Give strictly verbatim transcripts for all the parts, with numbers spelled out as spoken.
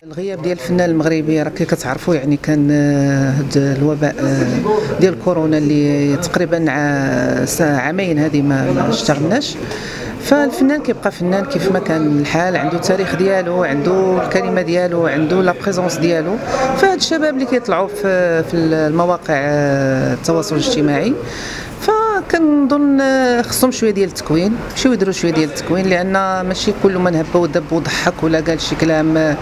الغياب ديال الفنان المغربي راه كي كتعرفوا يعني كان هذا الوباء ديال كورونا اللي تقريبا عامين هذه ما اشتغلناش. فالفنان كيبقى فنان كيف ما كان الحال، عنده التاريخ ديالو، عنده الكلمه ديالو، عنده لا بريزونس ديالو. فهاد الشباب اللي كيطلعوا في في المواقع التواصل الاجتماعي فكنظن خصهم شويه ديال التكوين، مشيو يديروا شويه ديال التكوين، لان ماشي كل من هبه ودب وضحك ولا قال شي كلام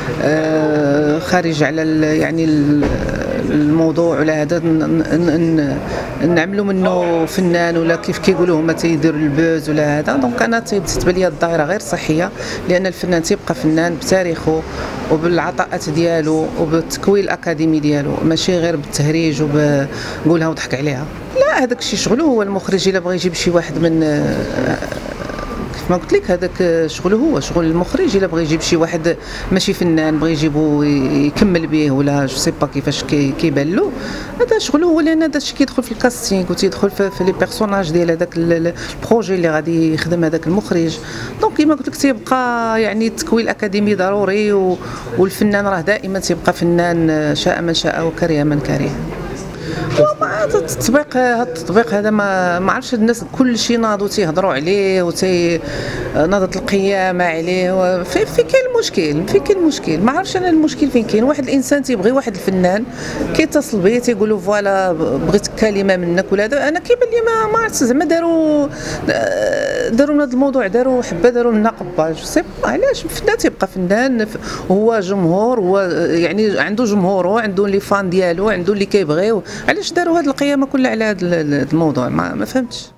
خارج على يعني الموضوع ولا هذا نعملوا منه فنان ولا كيف كيقولوا هما تيديروا البوز ولا هذا. دونك انا تيبان لي الظاهره غير صحيه، لان الفنان تيبقى فنان بتاريخه وبالعطاءات ديالو وبالتكوين الاكاديمي ديالو، ماشي غير بالتهريج وبقولها وضحك عليها. لا، هذاك الشيء شغله هو المخرج. الا بغى يجيب شي واحد من كيف ما قلت لك هذاك شغله هو شغل المخرج. الا بغى يجيب شي واحد ماشي فنان بغى يجيبو يكمل به ولا جو سي با كيفاش كيبان له، هذا شغله هو، لان هذا الشيء كيدخل في الكاستينغ وتيدخل في, في لي بيرسوناج ديال هذاك البروجي اللي غادي يخدم هذاك المخرج. دونك كيما قلت لك تيبقى يعني التكوين الاكاديمي ضروري، والفنان راه دائما تيبقى فنان شاء من شاء وكره من كره. هذا التطبيق هذا التطبيق هذا ما ما عرفتش الناس كل شيء ناضوا تيهضروا عليه وتي ناضت القيامه عليه. في في كاين المشكل، في كاين المشكل ما عرفتش انا المشكل فين كاين. واحد الانسان تيبغي واحد الفنان كيتصل بيه تيقول له فوالا بغيت كلمه منك ولا هذا. انا كيبان لي ما ما عرفت زعما داروا داروا من هذا الموضوع داروا حبه داروا لنا قبه. جو سي علاش الفنان تيبقى فنان، هو جمهور، هو يعني عنده جمهوره، عنده لي فان ديالو، عنده اللي كيبغيو. علاش داروا هذه القيامه كلها على هذا الموضوع؟ ما, ما فهمتش.